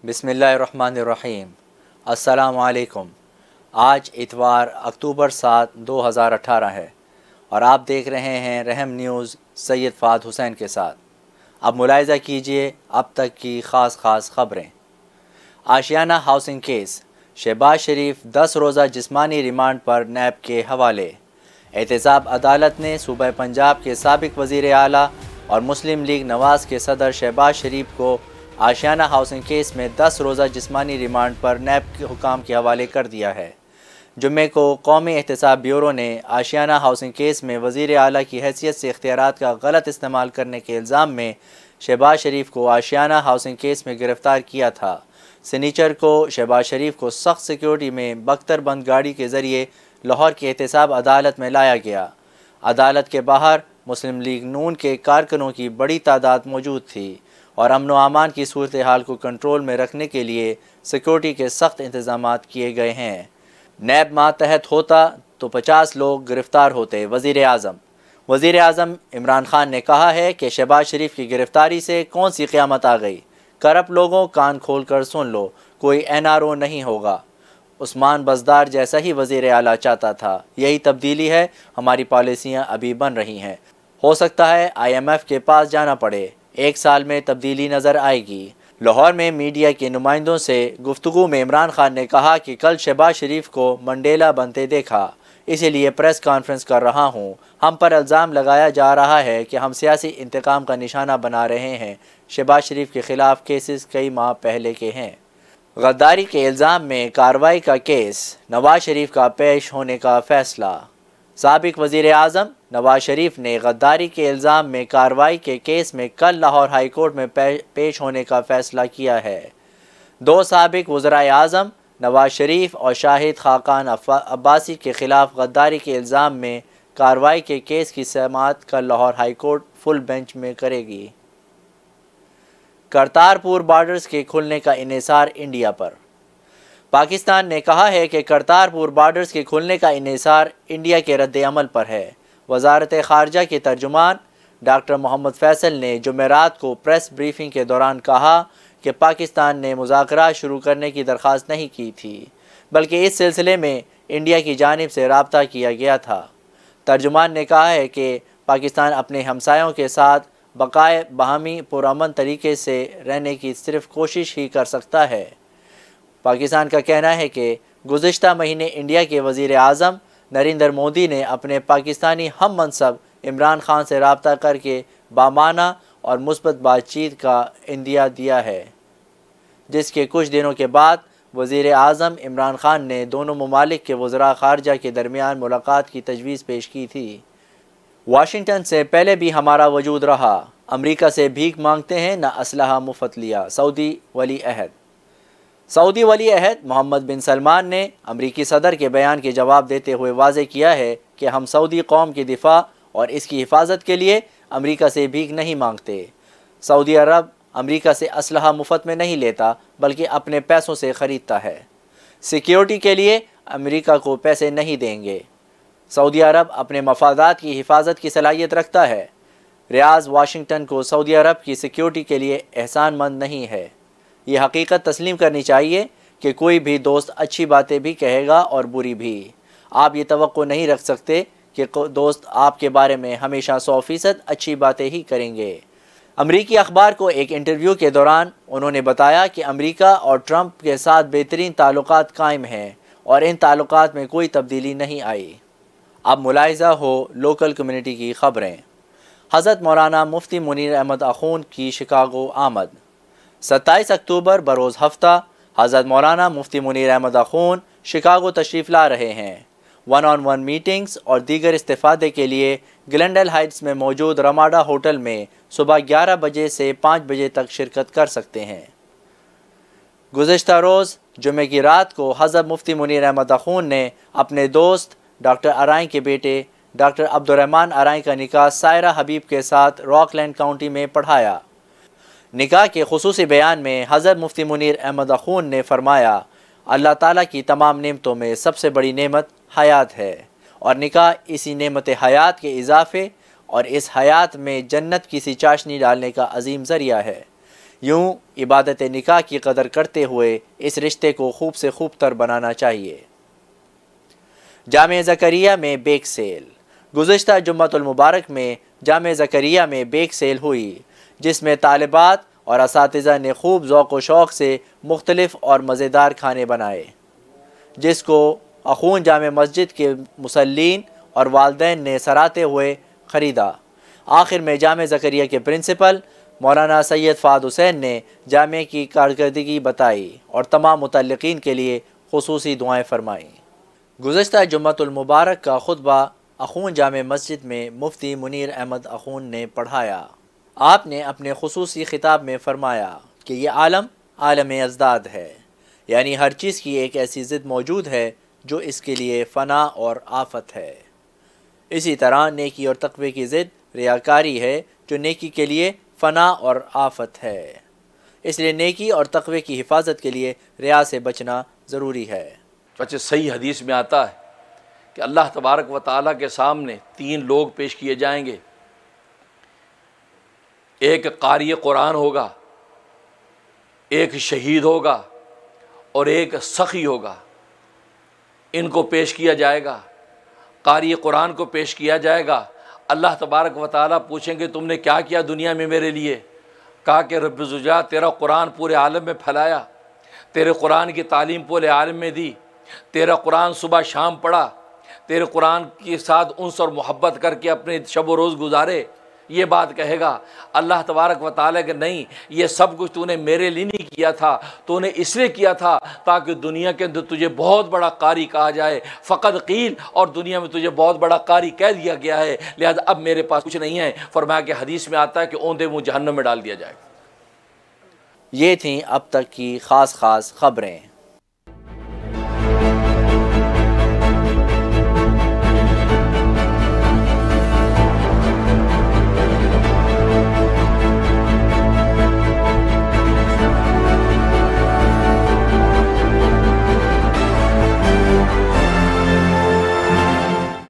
بسم اللہ الرحمن الرحیم۔ السلام علیکم۔ آج اتوار اکتوبر 7، 2018 ہے اور آپ دیکھ رہے ہیں رحم نیوز سید فہد حسین کے ساتھ۔ اب ملاحظہ کیجئے اب تک کی خاص خبریں۔ آشیانہ ہاؤسنگ کیس، شہباز شریف 10 روزہ جسمانی ریمانڈ پر نیب کے حوالے۔ احتساب عدالت نے صوبہ پنجاب کے سابق وزیر اعلیٰ اور مسلم لیگ نواز کے صدر شہباز شریف کو آشیانہ ہاؤسنگ کیس میں 10 روزہ جسمانی ریمانڈ پر نیب کے حکام کے حوالے کر دیا ہے۔ جمعے کو قومی احتساب بیورو نے آشیانہ ہاؤسنگ کیس میں وزیر اعلیٰ کی حیثیت سے اختیارات کا غلط استعمال کرنے کے الزام میں شہباز شریف کو آشیانہ ہاؤسنگ کیس میں گرفتار کیا تھا۔ سنیچر کو شہباز شریف کو سخت سیکیورٹی میں بختر بند گاڑی کے ذریعے لاہور کی احتساب عدالت میں لایا گیا۔ عدالت کے باہر مسلم لیگ نون کے کارکنوں کی بڑی تعداد موجود تھی اور امن و امان کی صورتحال کو کنٹرول میں رکھنے کے لیے سیکیورٹی کے سخت انتظامات کیے گئے ہیں۔ نیب ماتحت ہوتا تو 50 لوگ گرفتار ہوتے۔ وزیر اعظم عمران خان نے کہا ہے کہ شہباز شریف کی گرفتاری سے کون سی قیامت آ گئی؟ کرپٹ لوگوں کان کھول کر سن لو، کوئی NRO نہیں ہوگا۔ عثمان بزدار جیسا ہی وزیر اعلیٰ چاہتا تھا۔ یہی تبدیلی ہے، ہماری پالیسیاں ابھی بن رہی ہیں۔ ہو سکتا ہے IMF کے پاس جانا پڑے، 1 سال میں تبدیلی نظر آئے گی۔ لاہور میں میڈیا کے نمائندوں سے گفتگو میں عمران خان نے کہا کہ کل شہباز شریف کو منڈیلا بنتے دیکھا، اسی لیے پریس کانفرنس کر رہا ہوں۔ ہم پر الزام لگایا جا رہا ہے کہ ہم سیاسی انتقام کا نشانہ بنا رہے ہیں۔ شہباز شریف کے خلاف کیسز کئی ماہ پہلے کے ہیں۔ غداری کے الزام میں کارروائی کا کیس، نواز شریف کا پیش ہونے کا فیصلہ۔ سابق وزیر اعظم نواز شریف نے غداری کے الزام میں کارروائی کے کیس میں کل لاہور ہائی کورٹ میں پیش ہونے کا فیصلہ کیا ہے۔ 2 سابق وزرائے اعظم نواز شریف اور شاہد خاقان عباسی کے خلاف غداری کے الزام میں کارروائی کے کیس کی سماعت کل Lahore high court full bench میں کرے گی۔ کرتارپور بارڈرز کے کھلنے کا انحصار انڈیا پر۔ پاکستان نے کہا ہے کہ کرتارپور بارڈرز کے کھلنے کا انحصار انڈیا کے رد عمل پر ہے۔ وزارت خارجہ کے ترجمان ڈاکٹر محمد فیصل نے جمعرات کو پریس بریفنگ کے دوران کہا کہ پاکستان نے مذاکرات شروع کرنے کی درخواست نہیں کی تھی، بلکہ اس سلسلے میں انڈیا کی جانب سے رابطہ کیا گیا تھا۔ ترجمان نے کہا ہے کہ پاکستان اپنے ہمسایوں کے ساتھ بقائے باہمی پرامن طریقے سے رہنے کی صرف کوشش ہی کر سکتا ہے۔ پاکستان کا کہنا ہے کہ گزشتہ مہینے انڈیا کے وزیر اعظم نریندر مودی نے اپنے پاکستانی ہم منصب عمران خان سے رابطہ کر کے بامعنی اور مثبت بات چیت کا عندیہ دیا ہے، جس کے کچھ دنوں کے بعد وزیر اعظم عمران خان نے دونوں ممالک کے وزراء خارجہ کے درمیان ملاقات کی تجویز پیش کی تھی۔ واشنگٹن سے پہلے بھی ہمارا وجود رہا، امریکہ سے بھیک مانگتے ہیں نہ اسلحہ مفت لیا۔ سعودی ولی عہد محمد بن سلمان نے امریکی صدر کے بیان کے جواب دیتے ہوئے واضح کیا ہے کہ ہم سعودی قوم کی دفاع اور اس کی حفاظت کے لیے امریکہ سے بھیک نہیں مانگتے۔ سعودی عرب امریکہ سے اسلحہ مفت میں نہیں لیتا بلکہ اپنے پیسوں سے خریدتا ہے۔ سیکیورٹی کے لیے امریکہ کو پیسے نہیں دیں گے۔ سعودی عرب اپنے مفادات کی حفاظت کی صلاحیت رکھتا ہے۔ ریاض واشنگٹن کو سعودی عرب کی سیکیورٹی کے لیے احسان مند نہیں ہے۔ یہ حقیقت تسلیم کرنی چاہیے کہ کوئی بھی دوست اچھی باتیں بھی کہے گا اور بری بھی۔ آپ یہ توقع نہیں رکھ سکتے کہ دوست آپ کے بارے میں ہمیشہ 100% اچھی باتیں ہی کریں گے۔ امریکی اخبار کو ایک انٹرویو کے دوران انہوں نے بتایا کہ امریکہ اور ٹرمپ کے ساتھ بہترین تعلقات قائم ہیں اور ان تعلقات میں کوئی تبدیلی نہیں آئی۔ اب ملاحظہ ہو لوکل کمیونٹی کی خبریں۔ حضرت مولانا مفتی منیر احمد اخون کی شکاگو آمد۔ 27 اکتوبر بروز ہفتہ حضرت مولانا مفتی منیر احمد اخون شکاگو تشریف لا رہے ہیں۔ 1-on-1 میٹنگز اور دیگر استفادے کے لیے گلنڈل ہائٹس میں موجود رماڈا ہوٹل میں صبح 11 بجے سے 5 بجے تک شرکت کر سکتے ہیں۔ گزشتہ روز جمعے کی رات کو حضرت مفتی منیر احمد اخون نے اپنے دوست ڈاکٹر ارائیں کے بیٹے ڈاکٹر عبدالرحمن ارائیں کا نکاح سائرہ حبیب کے ساتھ راکلینڈ کاؤنٹی میں پڑھایا۔ نکاح کے خصوصی بیان میں حضرت مفتی منیر احمد اخون نے فرمایا، اللہ تعالیٰ کی تمام نعمتوں میں سب سے بڑی نعمت حیات ہے اور نکاح اسی نعمت حیات کے اضافے اور اس حیات میں جنت کی سی چاشنی ڈالنے کا عظیم ذریعہ ہے۔ یوں عبادت نکاح کی قدر کرتے ہوئے اس رشتے کو خوب سے خوب تر بنانا چاہیے۔ جامعہ زکریا میں بیک سیل۔ گزشتہ جمعۃ المبارک میں جامعہ زکریا میں بیک سیل ہوئی، جس میں طالبات اور اساتذہ نے خوب ذوق و شوق سے مختلف اور مزیدار کھانے بنائے، جس کو اخون جامع مسجد کے مصلین اور والدین نے سراہتے ہوئے خریدا۔ آخر میں جامعہ زکریا کے پرنسپل مولانا سید فہد حسین نے جامعہ کی کارکردگی بتائی اور تمام متعلقین کے لیے خصوصی دعائیں فرمائیں۔ گزشتہ جمعۃ المبارک کا خطبہ اخون جامع مسجد میں مفتی منیر احمد اخون نے پڑھایا۔ آپ نے اپنے خصوصی خطاب میں فرمایا کہ یہ عالم عالم ازداد ہے، یعنی ہر چیز کی ایک ایسی ضد موجود ہے جو اس کے لیے فنا اور آفت ہے۔ اسی طرح نیکی اور تقوی کی ضد ریاکاری ہے جو نیکی کے لیے فنا اور آفت ہے۔ اس لیے نیکی اور تقوی کی حفاظت کے لیے ریا سے بچنا ضروری ہے۔ بچے صحیح حدیث میں آتا ہے کہ اللہ تبارک و تعالیٰ کے سامنے 3 لوگ پیش کیے جائیں گے۔ ایک قاری قرآن ہوگا، ایک شہید ہوگا اور ایک سخی ہوگا۔ ان کو پیش کیا جائے گا۔ قاری قرآن کو پیش کیا جائے گا۔ اللہ تبارک و تعالیٰ پوچھیں گے تم نے کیا کیا دنیا میں میرے لیے؟ کہا کہ رب زجا تیرا قرآن پورے عالم میں پھیلایا، تیرے قرآن کی تعلیم پورے عالم میں دی، تیرا قرآن صبح شام پڑھا، تیرے قرآن کے ساتھ انس اور محبت کر کے اپنے شب و روز گزارے۔ یہ بات کہے گا اللہ تبارک و تعالیٰ کہ نہیں، یہ سب کچھ تو نے میرے لیے نہیں کیا تھا، تو نے اس لیے کیا تھا تاکہ دنیا کے اندر تجھے بہت بڑا قاری کہا جائے۔ فقط قیل، اور دنیا میں تجھے بہت بڑا قاری کہہ دیا گیا ہے، لہذا اب میرے پاس کچھ نہیں ہے۔ فرمایا کہ حدیث میں آتا ہے کہ اوندے منہ جہنم میں ڈال دیا جائے گا۔ یہ تھیں اب تک کی خاص خبریں۔